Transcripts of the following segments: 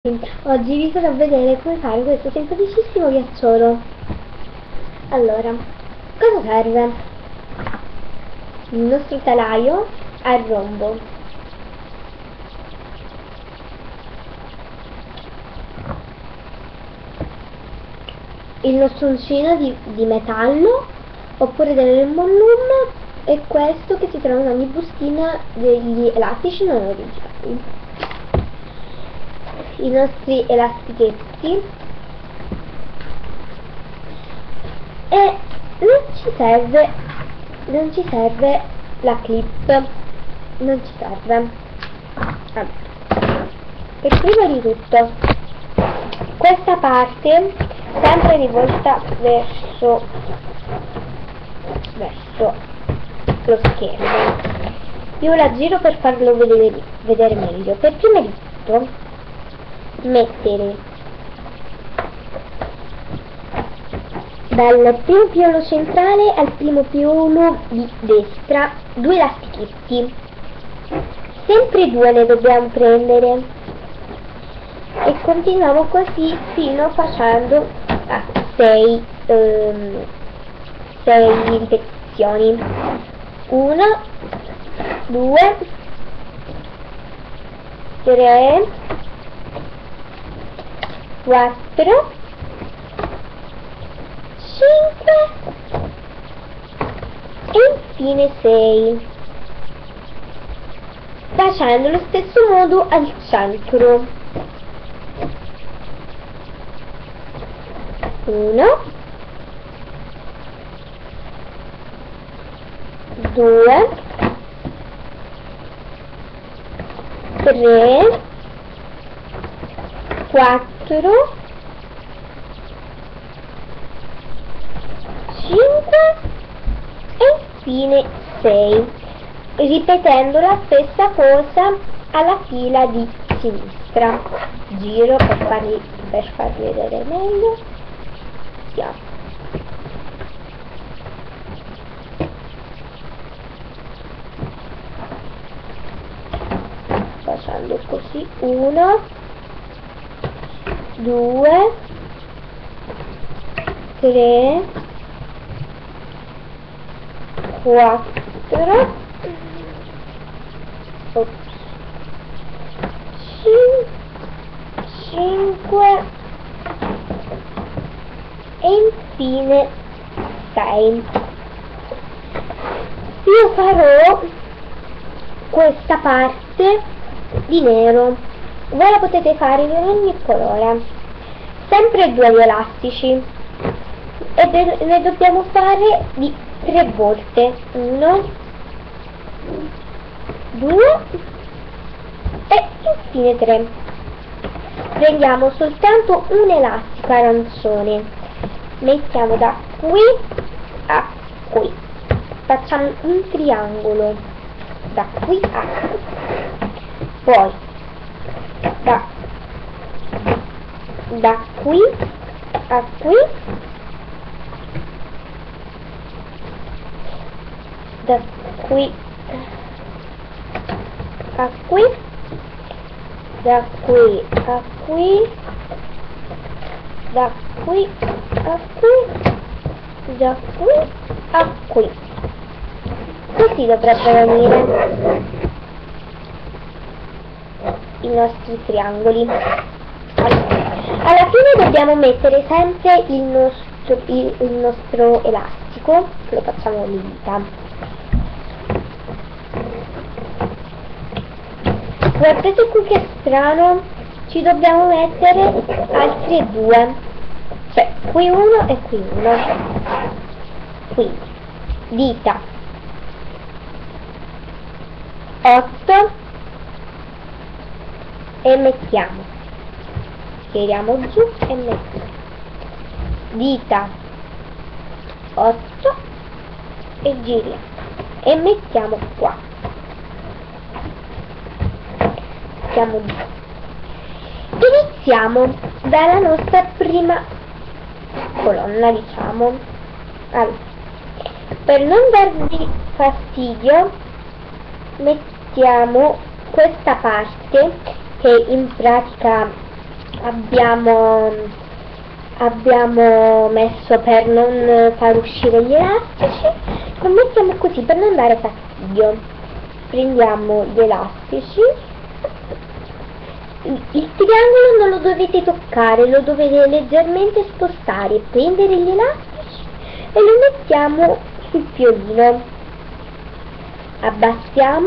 Oggi vi farò vedere come fare questo simpaticissimo ghiacciolo. Allora, cosa serve? Il nostro telaio a rombo, il nostro uncino di metallo oppure dell'alluminio e questo che si trova in ogni bustina degli elastici non originali, i nostri elastichetti e non ci serve la clip, non ci serve. Allora, per prima di tutto questa parte sempre rivolta verso lo schermo, io la giro per farlo vedere meglio. Per prima di tutto mettere dal primo piolo centrale al primo piolo di destra 2 elastichetti, sempre 2 ne dobbiamo prendere e continuiamo così fino facendo a 6 ripetizioni. 1 2 3 4 5 e infine 6, facendo lo stesso modo al centro. 1 2 3 4 5 e infine 6, ripetendo la stessa cosa alla fila di sinistra. Giro per farvi vedere meglio. Facendo così: 1 2 3 4 5 e infine 6. Io farò questa parte di nero, voi la potete fare in ogni colore, sempre 2 di elastici e ne dobbiamo fare di 3 volte. 1 2 e infine 3. Prendiamo soltanto un elastico arancione, mettiamo da qui a qui, facciamo un triangolo da qui a qui, poi da qui a qui, da qui a qui, da qui a qui, da qui a qui, da qui a qui. Così dovrebbe venire i nostri triangoli. Alla fine dobbiamo mettere sempre il nostro elastico, lo facciamo levita. Guardate qui che strano, ci dobbiamo mettere altri 2, cioè qui 1 e qui 1. Quindi dita 8 e mettiamo, tiriamo giù e mettiamo dita 8 e giriamo e mettiamo qua, mettiamo giù. Iniziamo dalla nostra prima colonna, diciamo. Allora, per non darvi fastidio mettiamo questa parte che in pratica abbiamo messo per non far uscire gli elastici, lo mettiamo così per non dare fastidio. Prendiamo gli elastici, il triangolo non lo dovete toccare, lo dovete leggermente spostare, prendere gli elastici e lo mettiamo sul piolino, abbassiamo,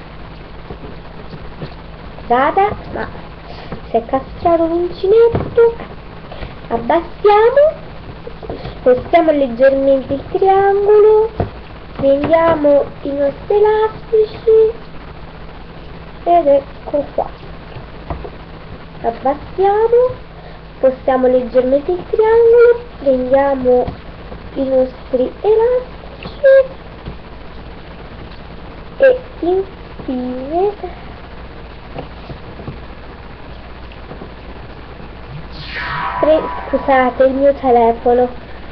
guardate, ma si è cascato l'uncinetto, abbassiamo, spostiamo leggermente il triangolo, prendiamo i nostri elastici ed ecco qua, abbassiamo, spostiamo leggermente il triangolo, prendiamo i nostri elastici e infine scusate il mio telefono,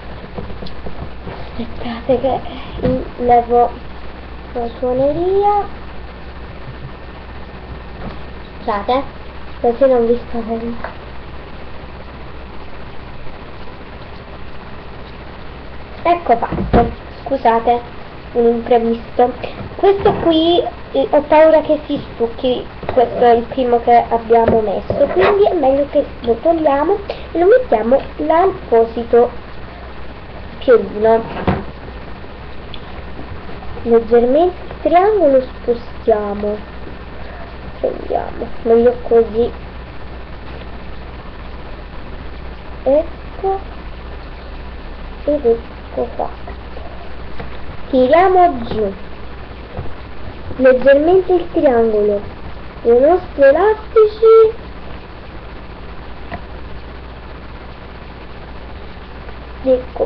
aspettate che levo la suoneria, scusate così non vi sto vedendo. Ecco fatto, scusate un imprevisto. Questo qui ho paura che si stucchi, questo è il primo che abbiamo messo, quindi è meglio che lo togliamo e lo mettiamo l'apposito piolino. Leggermente il triangolo spostiamo, prendiamo, meglio così, ecco, ed ecco qua, tiriamo giù leggermente il triangolo dei nostri elastici ecco,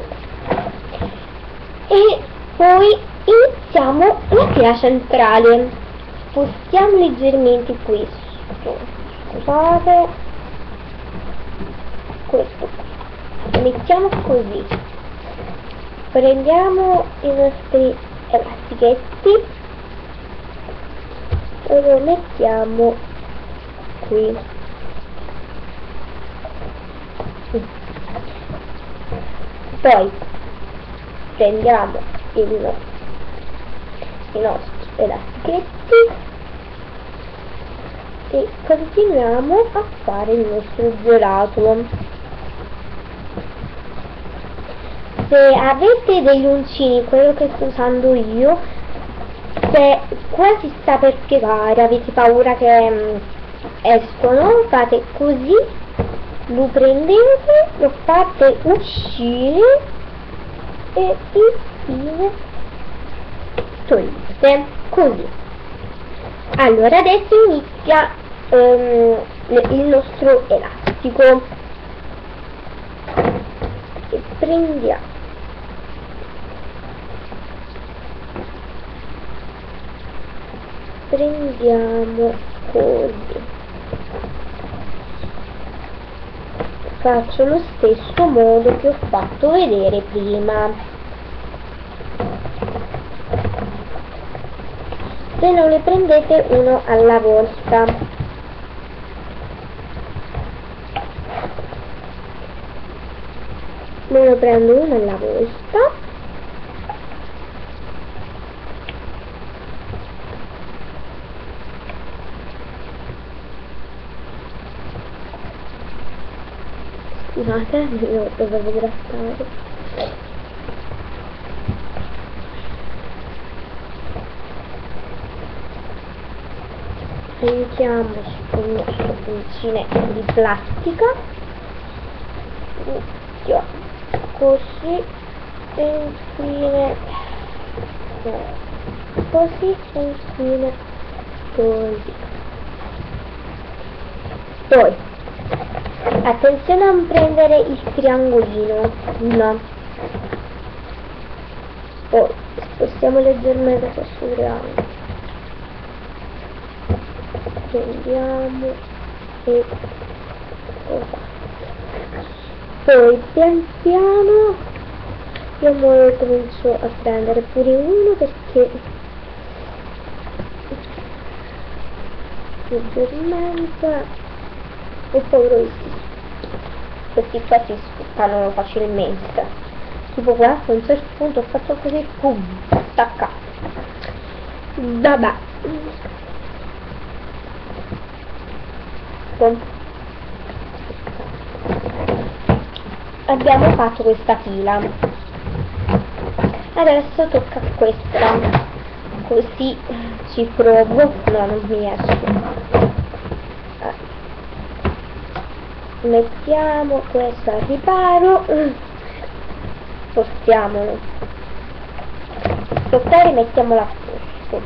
e poi iniziamo la fila centrale, spostiamo leggermente questo, scusate, questo qui, mettiamo così, prendiamo i nostri elastichetti e lo mettiamo qui, poi prendiamo i nostri elastichetti e continuiamo a fare il nostro gelato. Se avete degli uncini, quello che sto usando io, se quasi sta per piegare, avete paura che escono, fate così, lo prendete, lo fate uscire e infine togliete, così. Allora adesso inizia il nostro elastico e prendiamo così, faccio lo stesso modo che ho fatto vedere prima. Se non ne prendete uno alla volta, me lo prendo uno alla volta. Scusate, io dovevo grattare. Aiutiamoci con il nostro uncinetto di plastica, mettiamo così e infine così e infine così. Poi attenzione a non prendere il triangolino, no. Poi spostiamo leggermente questo triangolo, prendiamo e poi pian piano io ora comincio a prendere pure uno perché leggermente ho paura di questi qua si stuccano facilmente. Tipo questo, a un certo punto ho fatto così, pum, stacca. Vabbè. Abbiamo fatto questa fila, adesso tocca questa, così ci provo. No, non mi esce. Mettiamo questo al riparo, spostiamolo, spostare, mettiamolo a posto.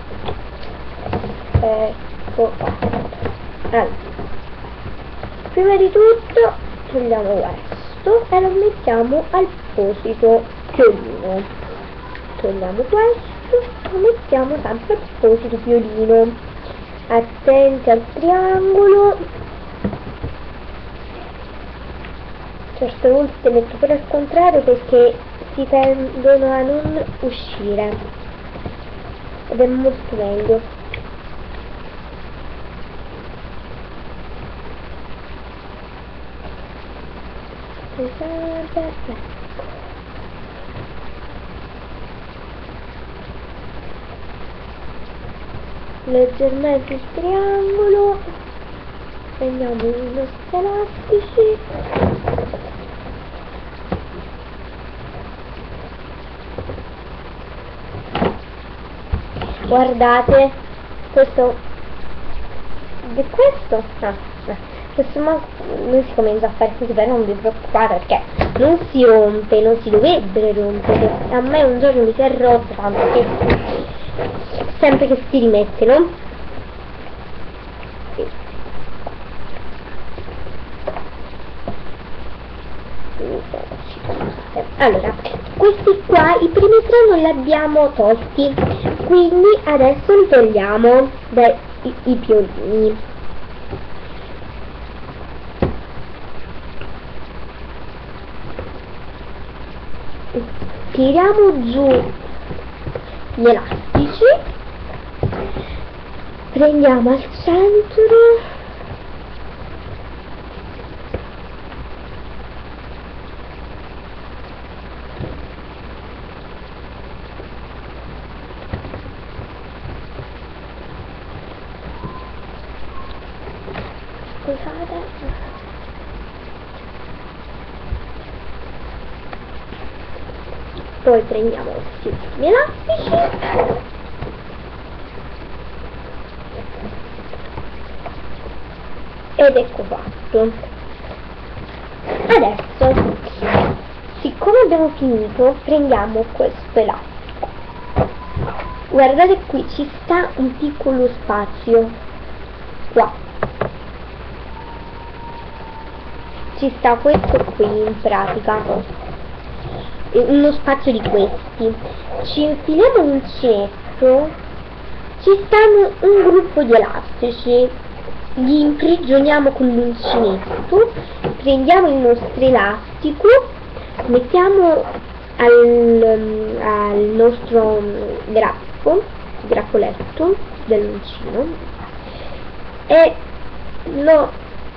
Ecco qua. Allora, prima di tutto togliamo questo e lo mettiamo al posito piolino. Togliamo questo e lo mettiamo sempre al posito piolino. Attenti al triangolo. Certe volte metto pure al contrario perché si tendono a non uscire ed è molto meglio. Leggermente il triangolo, prendiamo i nostri elastici, guardate, questo non si comincia a fare così, però non vi preoccupate perché non si rompe, non si dovrebbe rompere. A me un giorno mi si è rotto tanto che sempre che si rimette, no? Sì. Allora, questi qua, i primi tre non li abbiamo tolti, quindi adesso li togliamo dai i piolini. Tiriamo giù gli elastici, prendiamo al centro, scusate, poi prendiamo gli elastici ed ecco fatto. Adesso, siccome abbiamo finito, prendiamo questo elastico. Guardate qui, ci sta un piccolo spazio qua, ci sta questo qui in pratica, uno spazio di questi. Ci infiliamo l'uncinetto, ci stanno un gruppo di elastici, li imprigioniamo con l'uncinetto, prendiamo il nostro elastico, mettiamo al nostro grappoletto dell'uncino e lo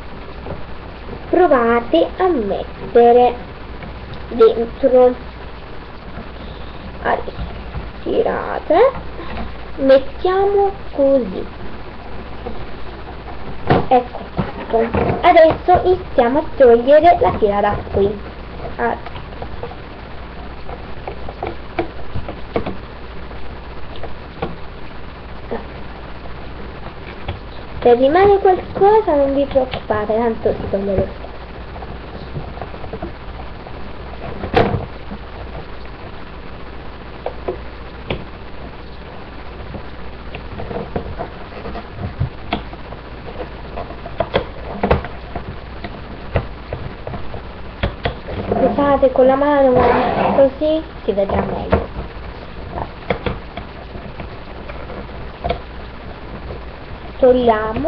provate a mettere dentro. Adesso tirate, mettiamo così, ecco fatto. Adesso iniziamo a togliere la fila da qui. Se rimane qualcosa non vi preoccupate, tanto si toglie lo stesso. Scusate, con la mano, ma così si vedrà meglio. Togliamo,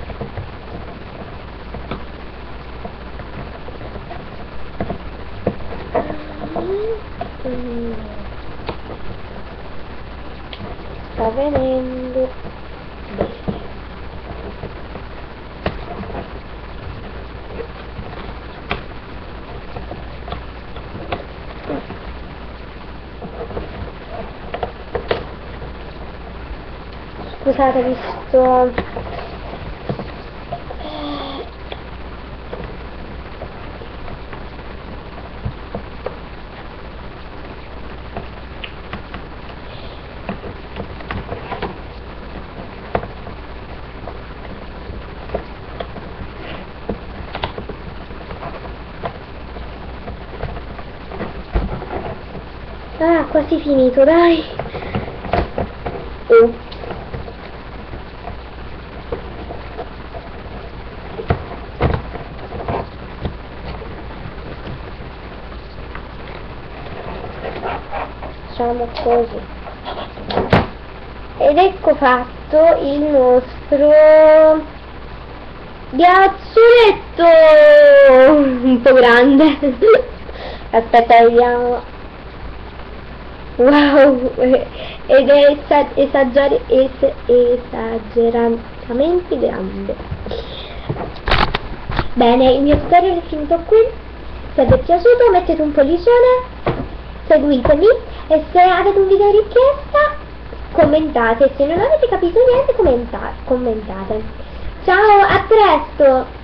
sta venendo bene. Scusate, visto... Ah, quasi finito, dai. Oh. Facciamo così. Ed ecco fatto il nostro ghiazzoletto un po' grande. Aspetta, vediamo. Wow, ed è esageratamente grande. Bene, il mio tutorial è finito qui. Se vi è piaciuto mettete un pollicione, seguitemi e se avete un video richiesta commentate, se non avete capito niente commentate. Ciao, a presto!